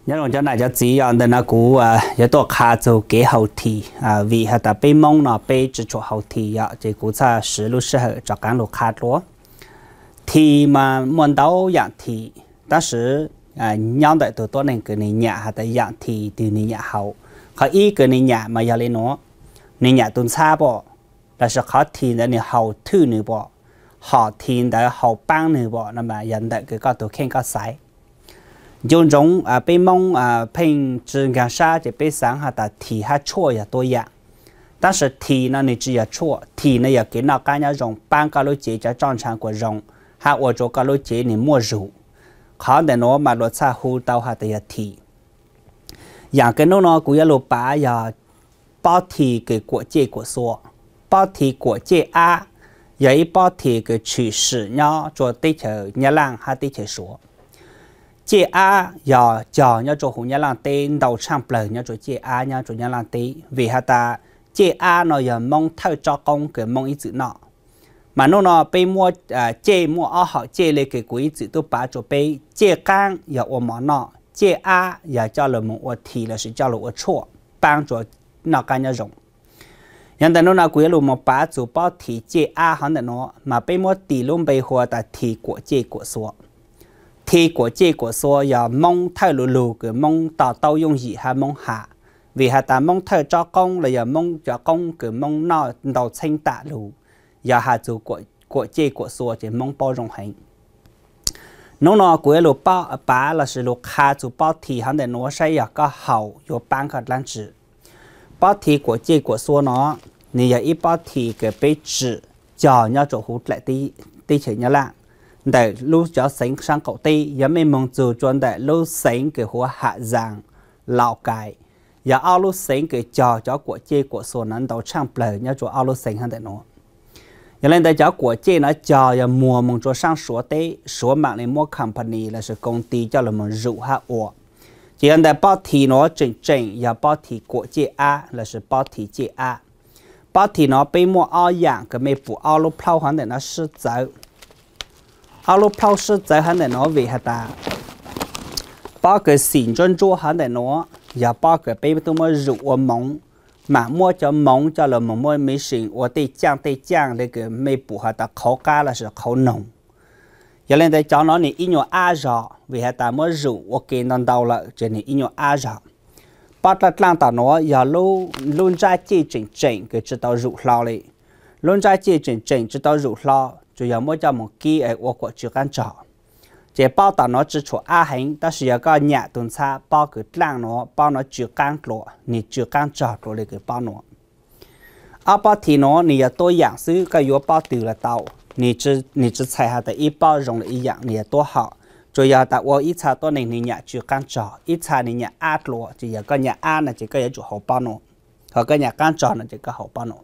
nhớ lòng cho này cho chỉ ở đây nó cũ giờ tôi khá cho cái hậu thì vì họ ta bị mong nó bị chỉ cho hậu thì giờ chỉ cũ sa sử lúc sẽ cho cán lúc khá lúa thì mà muốn đâu dạng thì ta sử nhau đại từ tôi nên cái này nhà họ ta dạng thì từ này nhà hậu họ ý cái này nhà mà giờ lên nó này nhà tuần xa bỏ là sẽ khó thì là này hậu thứ nữa bỏ họ thì đã hậu băng nữa bỏ là mà nhận đại cái tôi khen có sai dùng giống bên mong bên trường cảnh sát thì bên sáng họ ta thì hát chua ya tôi ya,但是thì nó này chỉ là chua thì nó ya cái nào cái nhau dùng ban cái lối chế cho正常của dùng ha ở chỗ cái lối chế này mua rượu khó để nó mà lối xa hú tao ha thì ya thìอย่างcái nó cũng ya lối bả ya bao thì cái của chế của số bao thì của chế a ya bao thì cái趋势nhau做对头你让哈对头说chế a giờ chờ nhau chỗ hùng nhau làm tên đầu sang bờ nhau chỗ chế a nhau chỗ nhau làm tên vì họ ta chế a nó giờ mong theo cho công cái mong ý chữ nọ mà nó被mua chế mua ở họ chế lên cái quý chữ tôi bảo chỗ被chế cang giờ ở món nọ chế a giờ cho là một thì là sự cho là một chua bằng chỗ nọ cái nhau rộng hiện tại nó quý là một bảo chỗ bảo thì chế a hắn là nó mà被mua tỷ luôn被hoa ta thì của chế của số thì của chế của số giờ mong thay lù lù cái mong tạo tao dùng gì hay mong hạ vì hạ ta mong thay cho công là giờ mong cho công cái mong nó đầu xanh tạ lù giờ hạ chủ của chế của số chỉ mong bao rộng hành nó của lù bao bá là sự lù hạ chủ bao thì hắn để nó sẽ giờ có hậu có bán cái lan chữ bao thì của chế của số nó你giờ ít bao thì cái bế chữ cho nhau chỗ hút lại tí chỉ nhau lại để lúc cho sinh sang cậu tây giờ mình mong chờ chuẩn để lúc sinh cái hoa hạ giang lào cai giờ ao lúc sinh cái cho của chế của sốนั้นđầu sang bờ nhớ chỗ ao lúc sinh hơn để nó giờ lên đây cho của chế nó cho giờ mùa mong cho sang số tây số mạng này mua company là sự công ty cho là mình rượu hạ ổ chỉ anh đây bao thì nó chỉnh giờ bao thì của chế a là sự bao thì chế a bao thì nó bị mua ao dạng cái mấy phụ ao lúc phao hắn để nó sử dụng ao lúc phao sử dụng hắn để nó vì hả ta bao cái xỉn chân chua hắn để nó giờ bao cái bây tôi mới rượu mỏng mà mua cho mỏng cho là mỏng mua mấy xỉn ở tây giang để cái mấy phụ hả ta khẩu cá là sự khẩu nồng giờ lên đây cho nó này ít nhiều a rõ vì hả ta mới rượu ok non đầu lại cho nên ít nhiều a rõ bắt đặt lang ta nó giờ luôn ra chỉ chỉnh cái chỉ tao rượu lao đi luôn ra chỉ chỉnh chỉ tao rượu lao chủ yếu mới cho một kỹ ở của chữ căn trọ chỉ bao ta nó chỉ cho a hành但是有个nhà tuần xa bao cái lang nó bao nó chữ căn lọ你chữ căn trọ rồi lấy cái bao nó à bao thì nó你要多养是个有包丢了到你只猜下的一包容了一样你要多好主要ta我一查多年你nhà chữ căn trọ一查你nhà a lọ chỉ有个nhà a là chỉ có有chủ hậu bao nó hoặc cái nhà căn trọ là chỉ có hậu bao nó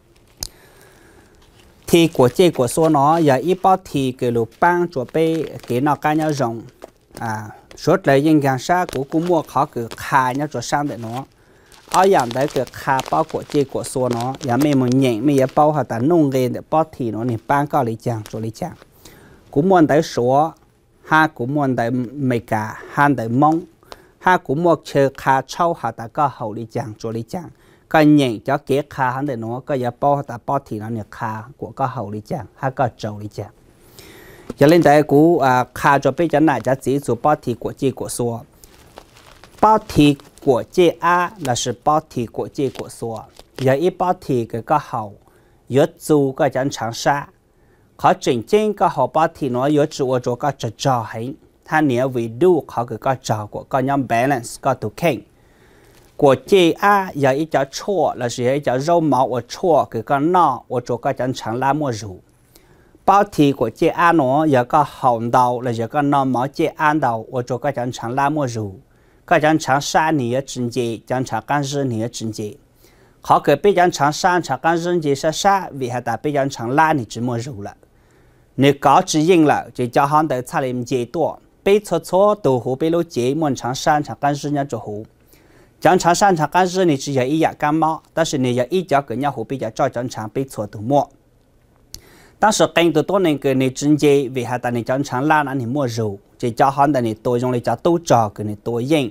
thì của chế của số nó giờ ít bao thì cái lục băng cho bé cái nào cái nhau rộng số lại những cái啥cũng mua khó cái khai nhau cho sang để nó ở dạng đấy cái khai bao của chế của số nó giờ mình muốn nhận mình giờ bao họ ta nung lên để bao thì nó này băng cao lý chàng cho lý chàng cũng muốn tới số ha cũng muốn tới mấy cả han tới mong ha cũng mua chơi khai châu họ ta có hậu lý chàng cho lý chàng cái nhận cho kế khá hắn để nó có giá bao ta bao thì nó nhận khá của có hậu lý chàng hay có trâu lý chàng cho nên tại cú khá cho bây giờ này cho chỉ số bao thì của chế của số bao thì của chế a là sự bao thì của chế của số giờ ít bao thì cái có hậu yếu chú cái chân长沙khó chỉnh trên có hậu bao thì nó yếu chú ở chỗ có trò hành他你为度เขาคือก็จอcủa có nhóm balance ก็ถูกแข่งcủa chế a giờ ít cho chua là gì cho rau máu ở chua cái con nọ ở chỗ cái chân trắng lá mua rượu bao thì của chế a nó giờ có hồng đầu là giờ con nọ máu chế an đầu ở chỗ cái chân trắng lá mua rượu cái chân trắng sa nỉ chân chế chân trắng gan rư nỉ chân chế họ cái bây chân trắng sa trắng gan rư chế sa vì họ ta bây chân trắng lá nỉ chỉ mua rượu là nếu có chỉ yên là chỉ cho họ tới thay làm chế多被错豆腐被路chế muốn trắng sa trắng gan rư nhau chỗ hủ正常上场干事你只有一样感冒，但是你要一脚跟人家比较照正常被错都摸。但是更多年个你直接为啥的你正常拉那你摸肉，这叫好的你多用来叫多照给你多用，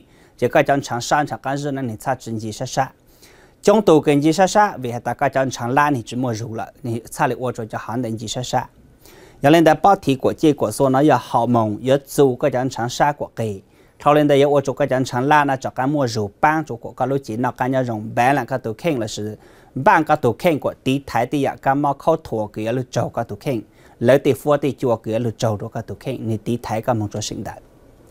chỉ có chẳng chẳng sang chẳng cái gì nên thì cha chính gì sa trong tù kinh gì sa vì ta cái chẳng chẳng la thì chỉ mua rượu lại thì cha lại ô cho hắn đến gì sa giờ lên đây bảo thị của chị của số nó giờ hậu mộng giờ dù cái chẳng chẳng sa của kỳ thâu lên đây giờ ô cho cái chẳng chẳng la nó cho cái mua rượu bang cho của cái lối chỉ nó cái nhà rồng bé là cái tù khen là sự bang cái tù khen của tí thái tí ạ cái mà khâu thua cái lối trâu cái tù khen lấy tí phua tí chùa cái lối trâu đó cái tù khen thì tí thái cái mong cho sinh đại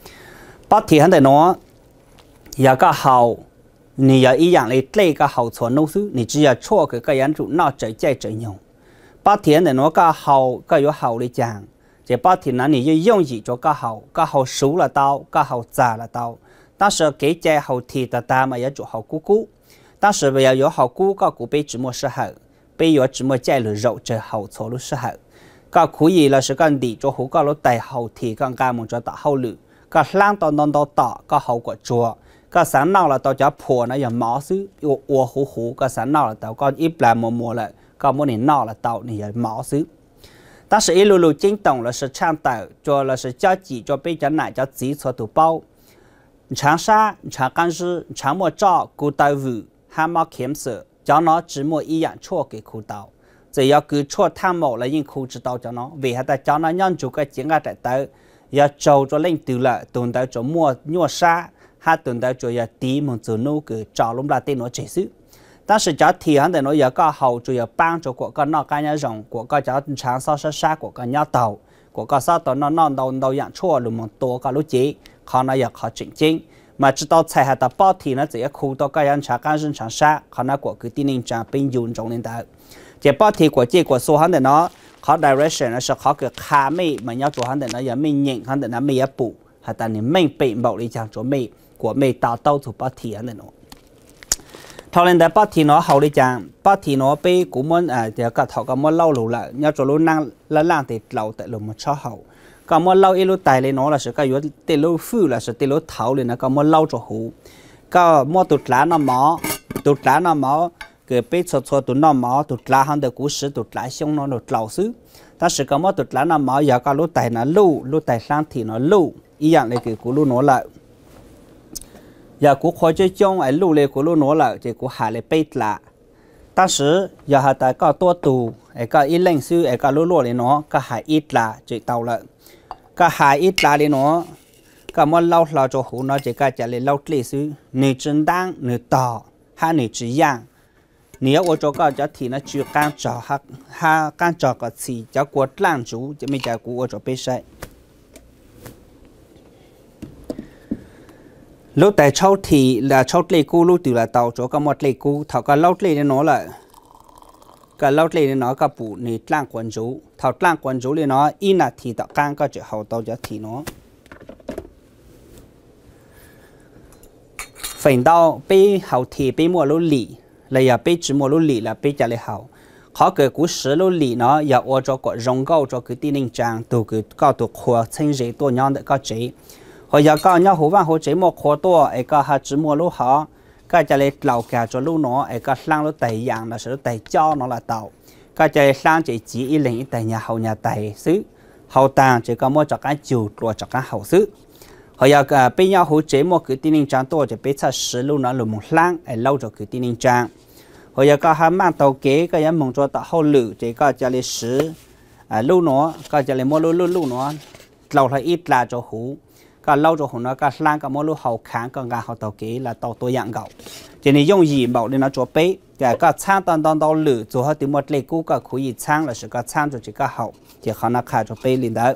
bảo thị hắn đây nó giờ cái hậu你要一样的这个好处弄死，你只要错个人主闹在用，把天的那个好个有好的讲，这把天呢你就用意做个好熟了刀，个好炸了刀，但是给在好铁的大嘛也做好姑姑，但是要有好姑个姑被怎么适合，被有怎么在了肉这好处了适合，个可以了是个地做好个了带好铁个干么做打好了，个浪到弄到打个好个做。ก็สารนอกเราตัวจะผัวนะอย่างหมอซื้ออัวหูก็สารนอกเราตัวก็อีปลามัวเลยก็มันนี่นอกเราตัวนี่อย่างหมอซื้อ但是一路路精懂了是唱导做了是交际做被叫奶叫自错土包长沙长干事长莫照古道路还冇检测叫nó只莫一样错给苦道只要cứ错tham mộ là những khu知道cho nó vì hắn ta cho nó nhân chủ cái chuyện cái tới giờ trâu cho lên từ là tuần tới cho mua nhua sa hai tuần tới cho giờ tí một chỗ nô cứ trào lúng là tên nó chỉ xứ,但是只提hắn để nó giờ có hậu cho giờ帮cho của con nó cái nhà rồng của con cháu sáng sau sát của con nhà tàu của con sao tàu nó đầu dạng chua luôn một tổ cái lối chế họ nó giờ họ chỉnh chính mà chỉ tao xài hạt tao bao thì nó chỉ khu tao cái nhà cái dân sáng sát họ nó của cái tin nên trả bên dùng trong lên tới chỉ bao thì của chế của số hắn để nó họ direction nó sẽ họ cái khá mày mà nhau chỗ hắn để nó giờ mình nhận hắn để nó mày bù hạt ta nên mình bị bảo đi chẳng chỗ mày của mày tạo tao thủ bao thì hắn để nó thằng lên đây bao thì nó hậu đi chẳng bao thì nó bị cũng muốn thì cả thằng có muốn lâu rồi lại nhau chỗ lúc năng là lang thì lâu tại lúc một số hậu có muốn lâu ít lúc tài lên nó là sự cái yếu từ lúc phu là sự từ lúc thảo lên nó có muốn lâu cho hủ có mua tụt lá nó máu cái bị cho tụt nó máu tụt lá hắn được cú sử tụt lá xong nó được lâu xứ ta sự có mua tụt lá nó máu giờ có lúc tài nó lúc tài sang thì nó lưu ý dạng này cái cú lúc nó lại giờ cú khó chơi chung ấy lưu lên cú lúc nó lại thì cú hạ lại bị lạ ta sự giờ hạ tài có tua tù ấy có ít lần xứ ấy có lúc lên nó có hạ ít là chỉ tàu lại có hạ ít là lên nó có mua lâu cho hủ nó chỉ có trả lại lâu lệ xứ nửa chân đăng nửa tỏ hai nửa chỉ yang nếu ở chỗ có thì nó chưa can trò ha can trò có gì cho cuộc làm chủ chỉ mình trả cú ở chỗ bên sai lúc tại châu thì là châu lệ cú lúc từ là tàu chỗ có một lệ cú thảo có lâu lệ nó là cái lâu lệ nó có bù nị lang quan chủ thảo lang quan chủ thì nó in là thì tạo can có chữ hậu tàu cho thì nó phải đau bị hậu thì bị mua lúa lì là giờ bị chỉ mua lúa lì là bị trả lại hậu khó cái cú sửa lúa lì nó giờ ở cho cái rong câu cho cái tin trang từ cái cao từ khoa sinh gìตัวnhau để có chế hồi giờ có nhau hữu văn hữu chế một khoaตัวấy có hạt chỉ mua lúa họ cái trả lại lẩu cả cho lúa nó ấy có sang lúa tẩy dạng là sẽ tẩy cho nó là tàu cái trả lại sang chỉ ý lệnh tẩy nhà hậu nhà tẩy xứ hậu tàng chỉ có mua cho cái chủ rồi cho cái hậu xứ hồi giờ bây nhau hỗ trợ một cái tin trang tôiจะไป查实路那路蒙lang ai lâu cho cái tin trang hồi giờ có hai mang tàu kế cái em mong cho tạo hậu lử chỉ có cho lấy sứ路nó có cho lấy mua路nó lâu là ít là cho hú có lâu cho hú nó có lang có mua hậu kháng có ngà hậu tàu kế là tàu tôi dạng gạo chỉ nên dùng gì bảo nên nó cho bé cái có sang tàu lử cho họ từ một lệ cũ có khui sang là sự có sang cho chỉ có hậu chỉ họ nó khai cho bé liền đó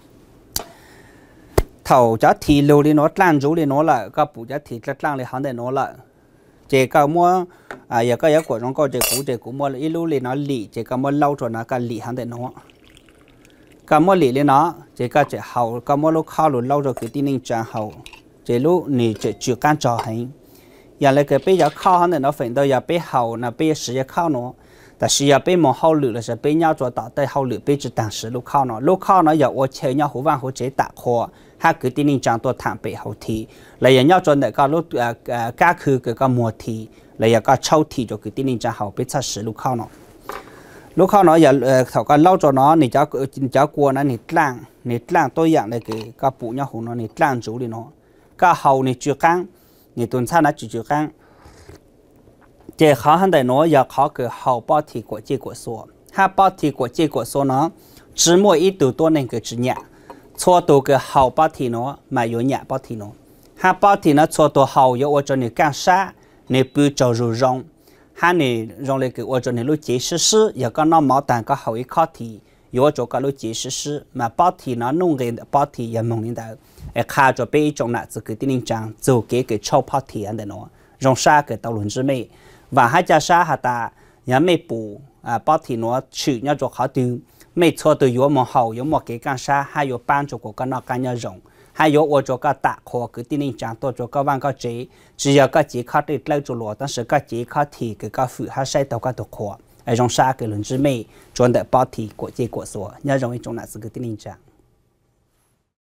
thầu cho thì lưu đi nó lan rú đi nó lại có bù cho thì rất lan đi hắn để nó lại chỉ có mua giờ có của trong coi chỉ cũ mua ít lưu đi nó lì chỉ có mua lâu rồi nó có lì hắn để nó có mua lì lên nó chỉ có chỉ hậu có mua lúc khao lâu rồi cái tin ninh trả hậu chỉ lúc nì chỉ chịu can trò hành giờ lại cái bây giờ khao hắn để nó phải đâu giờ bây hậu là bây giờ khao nóแต่是要被某好旅了是被鸟做到对好旅被只当时路靠呢有我前鸟胡万胡直打破他决定你讲多谈背后提来人鸟做那个路加去个个模提来有个抽提就决定你讲好被测试路靠呢有头个捞着呢你叫过呢你烂多样那个个补鸟胡呢你烂足的呢个后你就刚你蹲差那就干，这好很多喏要考个好报题国际国说，哈报题国际国说呢，只摸一度多能个只伢，错多个好报题喏，没有伢报题喏，哈报题呢错多好有我叫你干啥，你不着入容，哈你用那个我叫你录解释诗，有个那毛蛋个好一考题。有做个路解释诗，mà bảo thì nó nung cái bảo thì giờ mong đến đâu, khai cho bây trong nãy từ cái tin rằng做cái châu bảo thì anh đấy nó, rong sa cái tàu luận dưới mây, và hai cha sa hạt ta, nhà mây bù, bảo thì nó chịu nhau cho khó từ, mây cho từ yếu mà hậu yếu một cái căn sa, hai yếu ban cho cái nó căn nhau rộng, hai yếu ở cho cái tạ khó cái tin rằng tôi cho cái văn cái chế, chỉ có cái chế khó để lấy cho lúa,但是cái chế khó thì cái phụ hai sai tàu cái đồ khó. 种啥个轮子美，转的包体国际国说，要容易种哪是个的领奖。